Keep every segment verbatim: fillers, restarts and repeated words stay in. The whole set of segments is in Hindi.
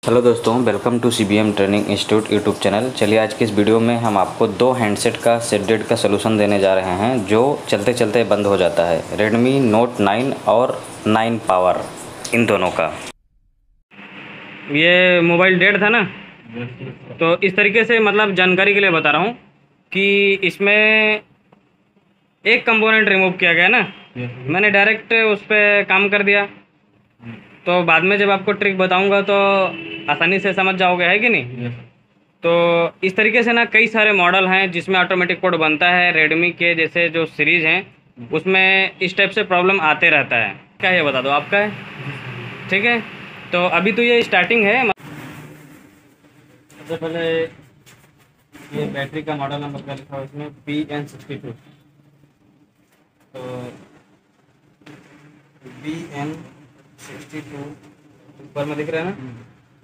हेलो दोस्तों, welcome to C B M training institute YouTube channel. चलिए आज की इस वीडियो में हम आपको दो हैंडसेट का सेट डेड का सलूशन देने जा रहे हैं जो चलते चलते बंद हो जाता है। Redmi Note नाइन और नाइन पावर, इन दोनों का। ये मोबाइल डेड था ना, तो इस तरीके से मतलब जानकारी के लिए बता रहा हूँ कि इसमें एक कंपोनेंट रिमूव किया गया ना, मैंने डायरेक्ट उस पर काम कर दिया। तो बाद में जब आपको ट्रिक बताऊंगा तो आसानी से समझ जाओगे, है कि नहीं। तो इस तरीके से ना कई सारे मॉडल हैं जिसमें ऑटोमेटिक कोड बनता है। रेडमी के जैसे जो सीरीज़ हैं उसमें इस टाइप से प्रॉब्लम आते रहता है। क्या ये बता दो आपका है, ठीक है। तो अभी तो ये स्टार्टिंग है। सबसे पहले ये बैटरी का मॉडल नंबर क्या लिखा हुआ है इसमें, पी एन सिक्सटी टू। तो बी एन सिक्सटी टू ऊपर में दिख रहा है ना,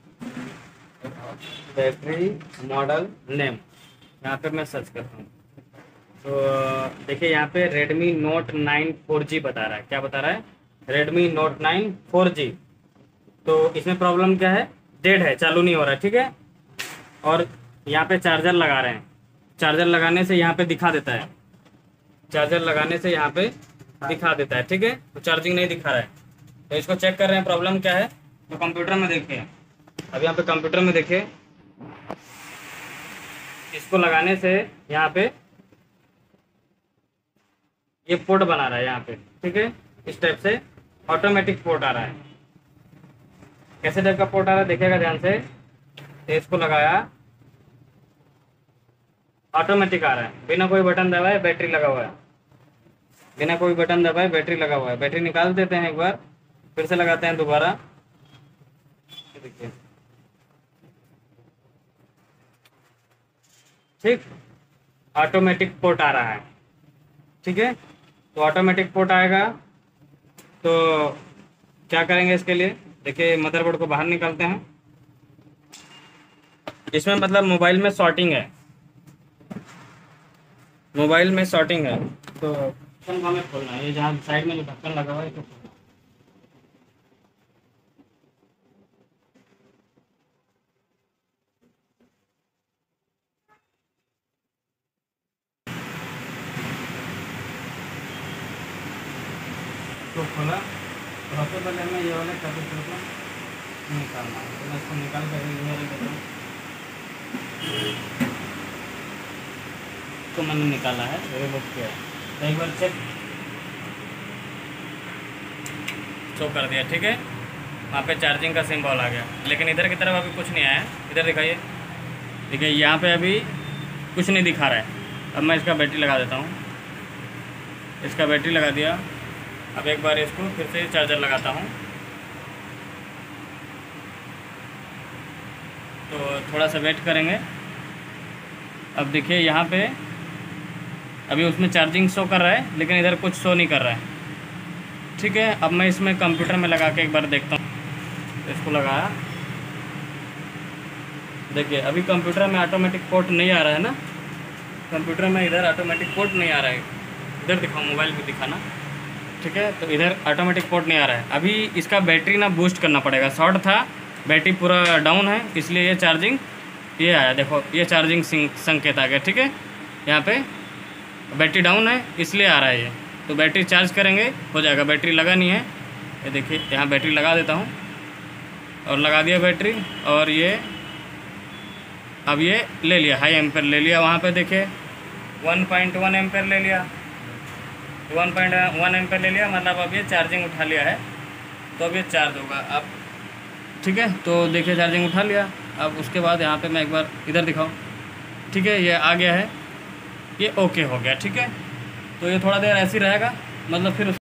बैटरी मॉडल नेम। यहाँ पे मैं सर्च करता हूँ तो देखिए यहाँ पे Redmi Note nine four G बता रहा है। क्या बता रहा है? Redmi Note nine four G. तो इसमें प्रॉब्लम क्या है? डेड है, चालू नहीं हो रहा है, ठीक है। और यहाँ पे चार्जर लगा रहे हैं, चार्जर लगाने से यहाँ पे दिखा देता है, चार्जर लगाने से यहाँ पे दिखा देता है, ठीक है। तो चार्जिंग नहीं दिखा रहा है, तो इसको चेक कर रहे हैं प्रॉब्लम क्या है। तो कंप्यूटर में देखिए, अब यहाँ पे कंप्यूटर में देखिए, इसको लगाने से यहाँ पे ये पोर्ट बना रहा है यहाँ पे, ठीक है। इस टाइप से ऑटोमेटिक पोर्ट आ रहा है। कैसे टाइप का पोर्ट आ रहा है देखिएगा ध्यान से। तो इसको लगाया, ऑटोमेटिक आ रहा है, बिना कोई बटन दबाए बैटरी लगा हुआ है, बिना कोई बटन दबाए बैटरी लगा हुआ है। बैटरी निकाल देते हैं एक बार, फिर से लगाते हैं दोबारा, देखिए ठीक, ऑटोमेटिक पोर्ट आ रहा है, ठीक है। तो ऑटोमेटिक पोर्ट आएगा तो क्या करेंगे इसके लिए, देखिए मदरबोर्ड को बाहर निकालते हैं। इसमें मतलब मोबाइल में शॉर्टिंग है, मोबाइल में शॉर्टिंग है। तो ढक्कन को हमें खोलना है, ये जहाँ साइड में जो ढक्कन लगा हुआ है इसको खोलना। तो खोला, तो सबसे पहले हमें ये वाले कैपेसिटर को निकालना है। तो मैं इसको निकाल कर इधर देता हूँ, तो मैंने निकाला है, रिमूव किया है। तो एक बार चेक शो कर दिया, ठीक है। वहाँ पे चार्जिंग का सिंबल आ गया, लेकिन इधर की तरफ अभी कुछ नहीं आया। इधर दिखाइए, देखिए यहाँ पे अभी कुछ नहीं दिखा रहा है। अब मैं इसका बैटरी लगा देता हूँ, इसका बैटरी लगा दिया। अब एक बार इसको फिर से चार्जर लगाता हूँ, तो थोड़ा सा वेट करेंगे। अब देखिए यहाँ पे अभी उसमें चार्जिंग शो कर रहा है, लेकिन इधर कुछ शो नहीं कर रहा है, ठीक है। अब मैं इसमें कंप्यूटर में लगा के एक बार देखता हूँ। इसको लगाया, देखिए अभी कंप्यूटर में ऑटोमेटिक पोर्ट नहीं आ रहा है ना, कंप्यूटर में इधर ऑटोमेटिक पोर्ट नहीं आ रहा है। इधर दिखाओ, मोबाइल पे दिखाना, ठीक है। तो इधर ऑटोमेटिक पोर्ट नहीं आ रहा है। अभी इसका बैटरी ना बूस्ट करना पड़ेगा, शॉर्ट था, बैटरी पूरा डाउन है, इसलिए ये चार्जिंग ये आया। देखो ये चार्जिंग संकेत आ गया, ठीक है। यहाँ पे बैटरी डाउन है इसलिए आ रहा है ये। तो बैटरी चार्ज करेंगे हो जाएगा। बैटरी लगा नहीं है, ये देखिए यहाँ बैटरी लगा देता हूँ, और लगा दिया बैटरी। और ये अब ये ले लिया, हाई एम्पेयर ले लिया। वहाँ पे देखिए वन पॉइंट वन एम्पेयर ले लिया, वन पॉइंट वन एम्पेयर ले लिया, मतलब अब ये चार्जिंग उठा लिया है। तो अब ये चार्ज होगा अब, ठीक है। तो देखिए चार्जिंग उठा लिया। अब उसके बाद यहाँ पे मैं एक बार इधर दिखाऊँ, ठीक है, ये आ गया है, ये ओके हो गया, ठीक है। तो ये थोड़ा देर ऐसे ही रहेगा, मतलब फिर